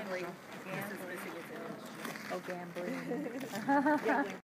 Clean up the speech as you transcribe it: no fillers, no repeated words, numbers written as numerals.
gambling. This is missing its edge. Oh, gambling. Yeah,